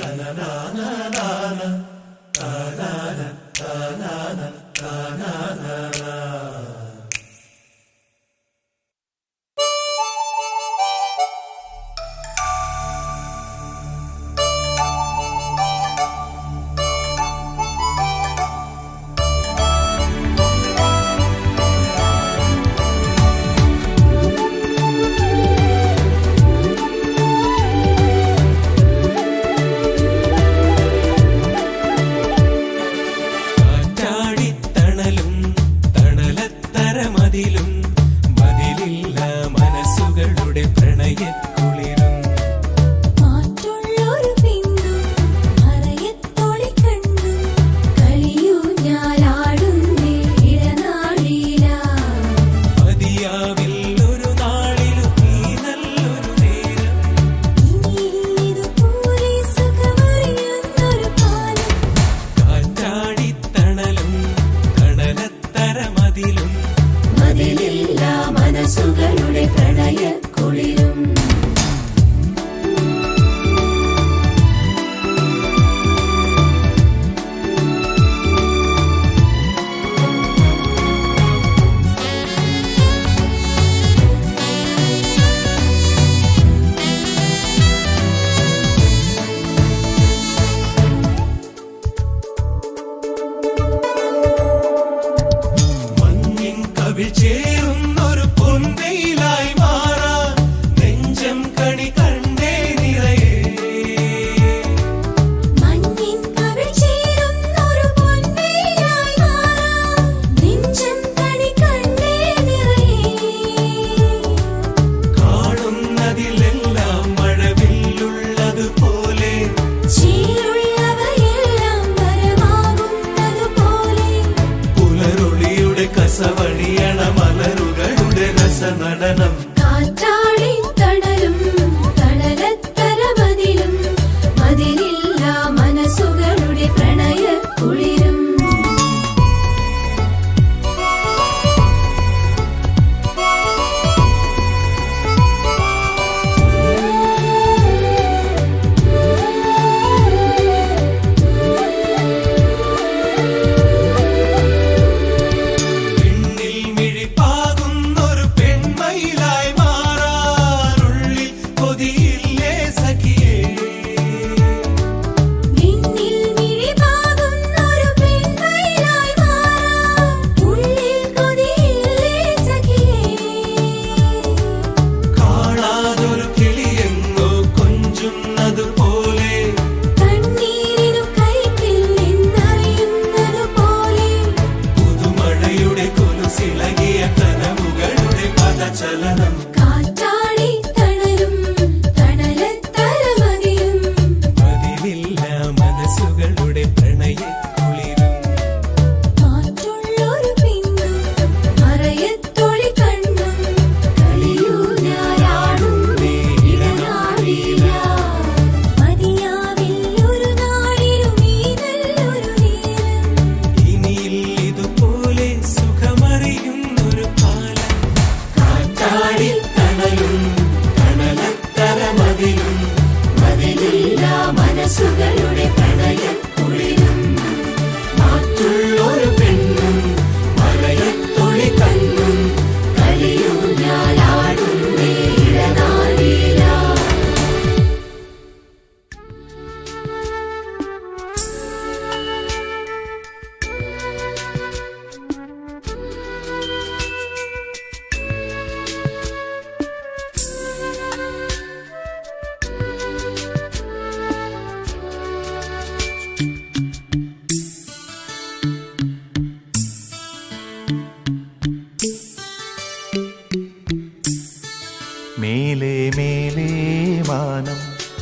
മേലേ മേലേ മാനം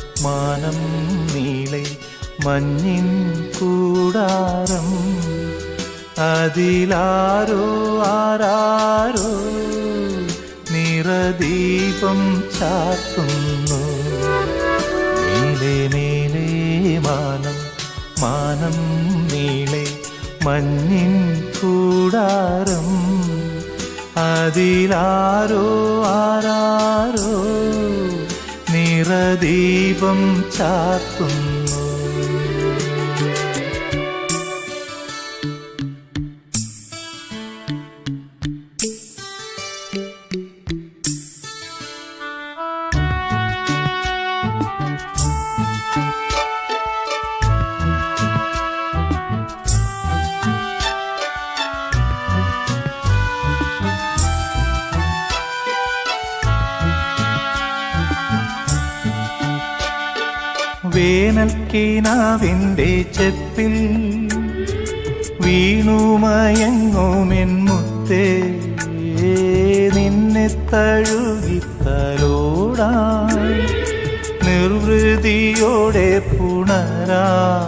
മാനം നീളെ മഞ്ഞിൻ കൂടാരം അതിലാരോ ആരാരോ നിറദീപം ചാർത്തുന്നു. മേലേ മേലേ മാനം മാനം നീളെ മഞ്ഞിൻ കൂടാരം അതിലാരോ ആരാരോ നിറദീപം ചാർത്തുന്നു. വേനൽക്കിനാവിൻ്റെ ചെപ്പിൽ വീണുമയങ്ങുമെൻ മുത്തേ നിന്നെ തഴുകിത്തലോടാൻ നിർവൃതിയോടെ പുണരാ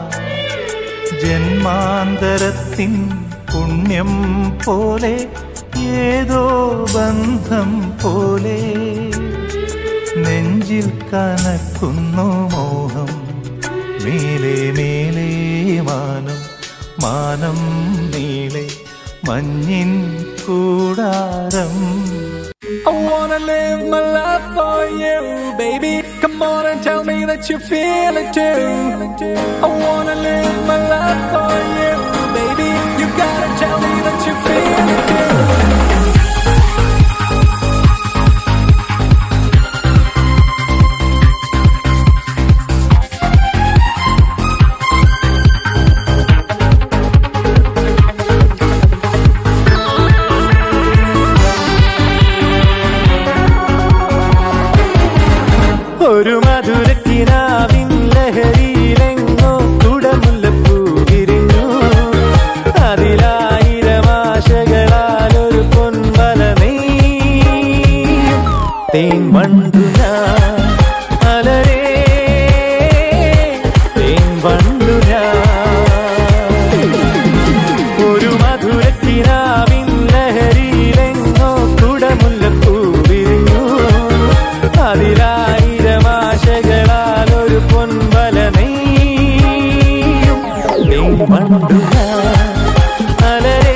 ജന്മാന്തരത്തിൻ പുണ്യം പോലെ ഏതോ ബന്ധം പോലെ നെഞ്ചിൽ കനക്കുന്നു മോഹം മേലെ മേലെ മാനം മാനം നീളെ മഞ്ഞിൻ കൂടാരം. I wanna live my life for you, baby. Come on and tell me that you feel it too. I wanna live my life for you, baby. You gotta tell me that you feel it too. ഒരു മധുരക്കിനാവിൻ ലഹരിയിലെങ്ങോ കുടമുല്ലപ്പൂ വിരിഞ്ഞു അതിലായിരം ആശകളാൽ ഒരു പൊൻവല നെയ്യും തേൻ വണ്ടു ഞാൻ അലരേ തേൻ വണ്ടു ഞാൻ ഒരു മധുരക്കിനാവിൻ ലഹരിയിലെങ്ങോ കുടമുല്ലപ്പൂ വിരിഞ്ഞു അതിലായിരം ആശകളാൽ ഒരു പൊൻവല നെയ്യും തേൻ വണ്ടു ഞാൻ അലരേ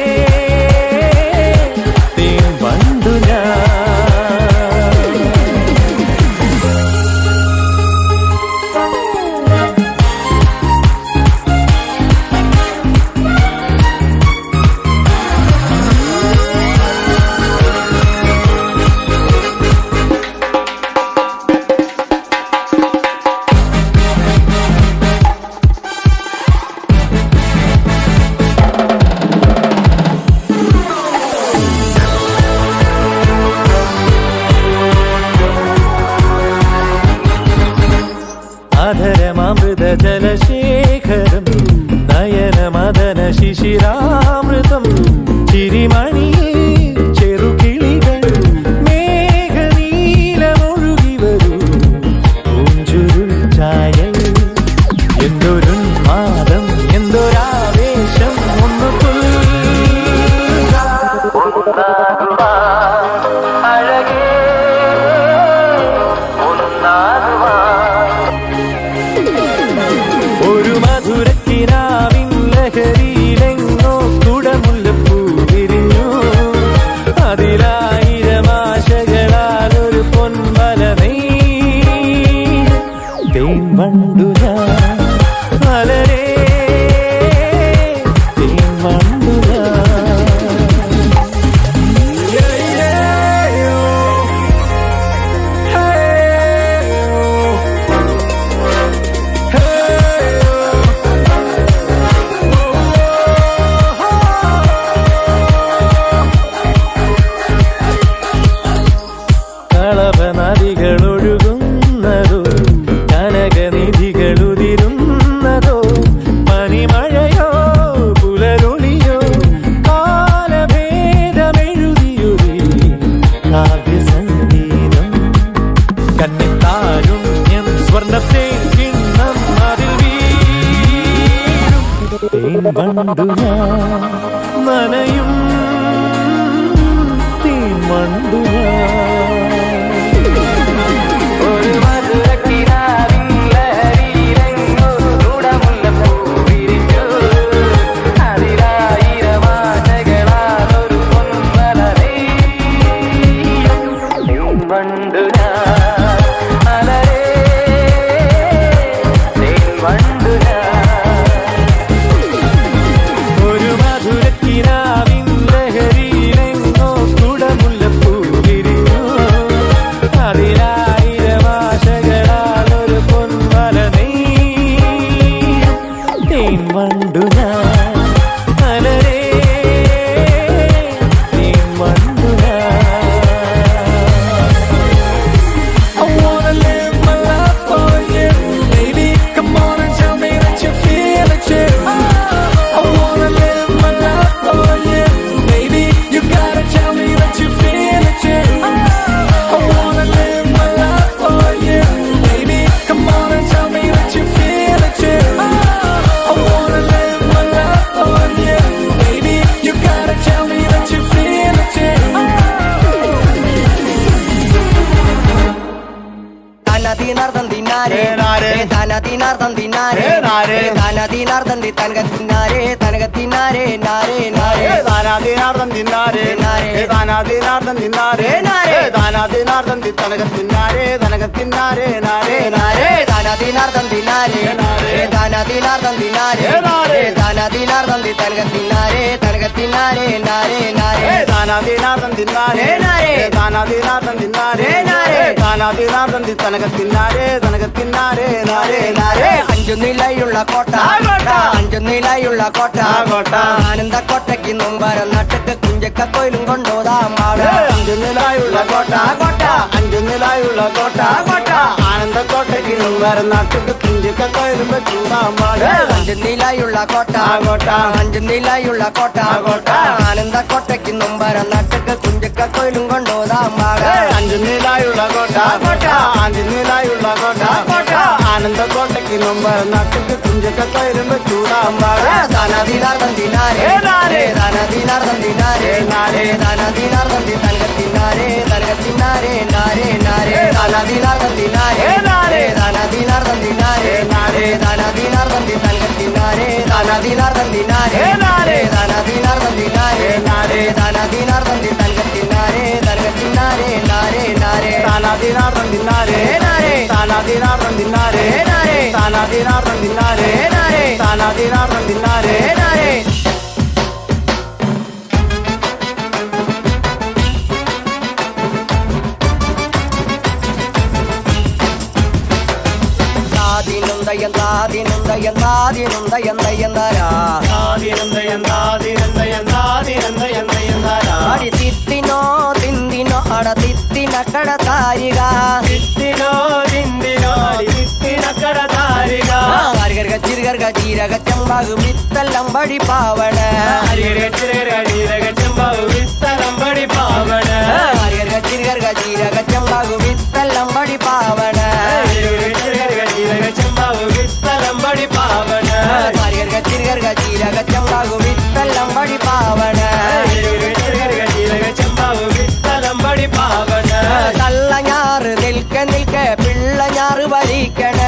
തേൻ വണ്ടു ഞാൻ. അധരമൃത ജലശേഖരം നയനമദന ശിശിരാമൃതം ചിരിമണിയിൽ ചെറുകിളികൾ മേഘനീലമൊഴുകി വരൂ പൂഞ്ചുരുൾ ചായൽ എന്തൊരുന്മാദം എന്തൊരാവേശം ഒന്ന് അഴകേ ഒരു മധുരക്കിനാവിൻ ലഹരിയിലെങ്ങോ കുടമുല്ലപ്പൂ വിരിഞ്ഞു അതിലായിരം ആശകളാൽ ഒരു പൊൻവല നെയ്യും തേൻ വണ്ടു ഞാൻ അലരേ തേൻ വണ്ടു ഞാൻ. കളഭനദികളൊഴുകുന്നതോ കനകനിധികളുതിരുന്നതോ പനിമഴയോ പുലരൊളിയോ കാലഭേദമെഴുതിയൊരു കാവ്യസംഗീതം കന്നിത്താരുണ്യം സ്വർണ്ണത്തെ കിണ്ണം അതിൽ വീഴും തേൻ വണ്ടു ഞാൻ നനയും തേൻ വണ്ടു ഞാൻ. ഒരു മധുരക്കിനാവിൻ ലഹരിയിലെങ്ങോ കുടമുല്ലപ്പൂ വിരിഞ്ഞു അതിലായിരം ആശകളാൽ ഒരു പൊൻവല നെയ്യും തേൻ വണ്ടു ഞാൻ അലരേ തേൻ വണ്ടു ഞാൻ. ഒരു മധുരക്കിനാവിൻ ലഹരിയിലെങ്ങോ കുടമുല്ലപ്പൂ വിരിഞ്ഞു തിന്നാരേ താന തിനാർ തന്തിനാരേ താന തിനാർ തന്തി തനക തിന്നാരേ നാരേ നാരേ താനാദീനാർദ്ദം തിന്നാരേ താനാദീനാർദ്ദം തിന്നാരേ താനാദീനാർദ്ദം തനക തിന്നാരേ നാരേ നാരേ താന തിനാർ തന്തിനാരേ താന തിനാർ തന്തിനാരേ താന തിനാർ തന്തി തനക തിന്നാരേ നാരേ നാരേ താനാദീനാർദ്ദം തിന്നാരേ താനാദീനാർദ്ദം തിന്നാരേ താനാദീനാർദ്ദം തനക തിന്നാരേ നാരേ നാരേ അഞ്ചു നിലയുള്ള കോട്ട അഞ്ചു നിലയുള്ള കോട്ട ആനന്ദ കോട്ടയ്ക്ക് മുമ്പരം നട്ടക്ക് കുഞ്ചക്ക കോയിലും കൊണ്ടോതാം അഞ്ചു നിലയുള്ള കോട്ട അഞ്ചു നിലയുള്ള കോട്ട ആനന്ദ കോട്ടയ്ക്ക് മുമ്പരം നട്ടക്ക് കുഞ്ചക്ക കോയിലും ചൂടാമ്പാട് അഞ്ചു നിലയുള്ള കോട്ട അഞ്ചു നിലയുള്ള കോട്ട ആനന്ദ കോട്ടയ്ക്ക് മുമ്പരം നട്ടക്ക് കുഞ്ചക്ക കോയിലും കൊണ്ടോതാം അഞ്ചു നിലയുള്ള കോട്ട അഞ്ചു നിലയുള്ള കോട്ട ആനന്ദ കോട്ടയ്ക്ക് മുമ്പരം നട്ടക്ക് കുഞ്ചക്ക കോയിലും ചൂടാമ്പാട് താനാദീനാർ തന്തിനാരേ താനാദീനാർ തന്തിനാരേ താനാദീനാർ തന്തി തനക തിന്നാരേ നാരേ നാരേ താനാദീനാർ തന്തിനാരേ താനാദീനാർ തന്തിനാരേ താനാദീനാർ തന്തി തനക തിന്നാരേ താനാദീനാർ തന്തിനാരേ താനാദീനാർ തന്തിനാരേ താനാദീനാർ തന്തി തനക തിന്നാരേ നാരേ നാരേ താനാദീനാർദ്ദം തിന്നാരേ താനാദീനാർദ്ദം തിന്നാരേ താനാദീനാർദ്ദം തിന്നാരേ താനാദീനാർദ്ദം തിന്നാരേ അടി തിത്തിനോ തിന്തിനോ അട തിത്തിനക്കട താരിക അരികർഗ ചിരുകർഗ ജീരക ചെമ്പാകു വിത്തല്ലം പടി പാവണ അരികർഗ ചിരുകർഗ ജീരക ചെമ്പാകു വിത്തല്ലം പടി പാവണ തള്ളഞ്ഞാറ് നിൽക്ക നിൽക്ക പിള്ളഞ്ഞാറ് വലിക്കണ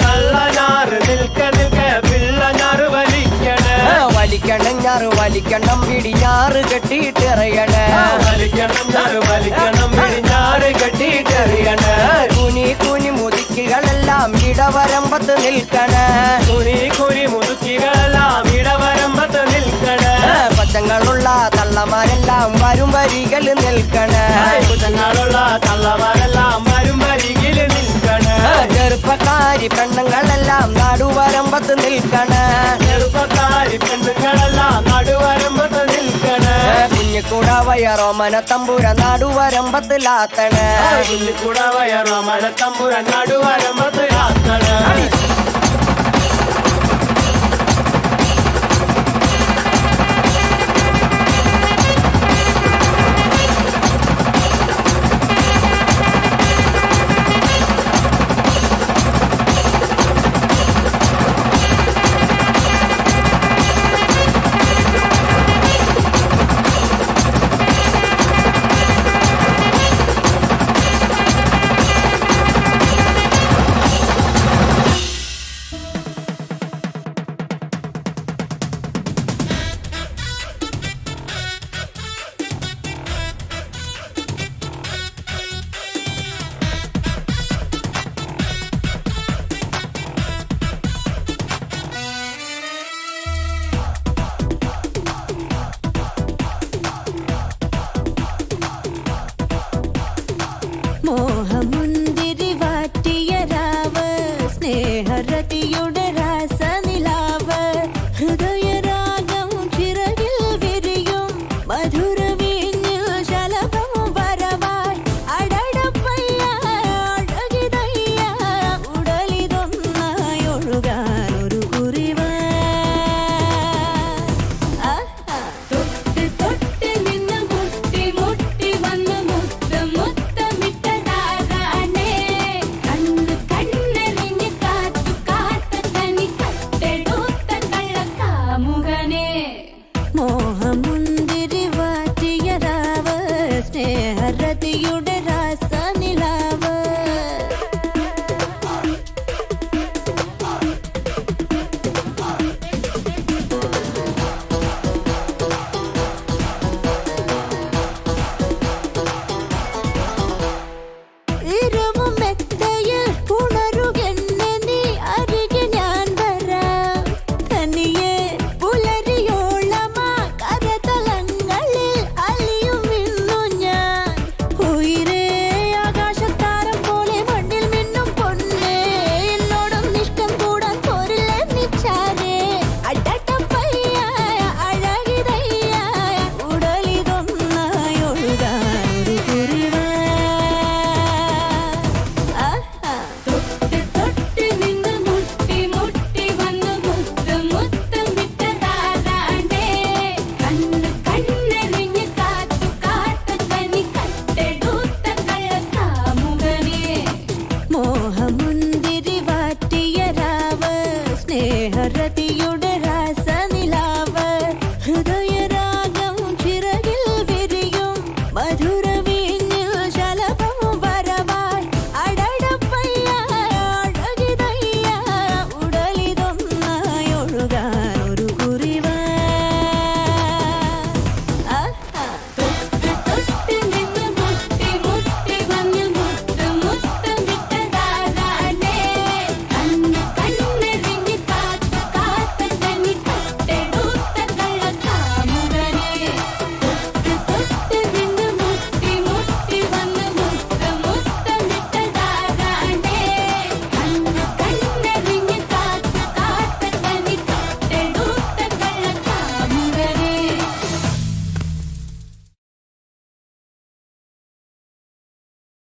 വലിക്കണഞ്ഞാറ് വലിക്കണം പിടിഞ്ഞാറ് കെട്ടിയിട്ടെറിയണ കുനി കുനി മുതുക്കികളെല്ലാം ഇടവരമ്പത്ത് നിൽക്കണ പച്ചങ്ങളുള്ള തള്ളമാരെല്ലാം വരും വരികൾ നിൽക്കണ ചെറുപ്പക്കാരി പെണ്ണുങ്ങളെല്ലാം നടുവരമ്പത്ത് നിൽക്കണ കുഞ്ഞിക്കൂടവയ റോമന തമ്പുര നടുവരമ്പത്തിലാത്തണ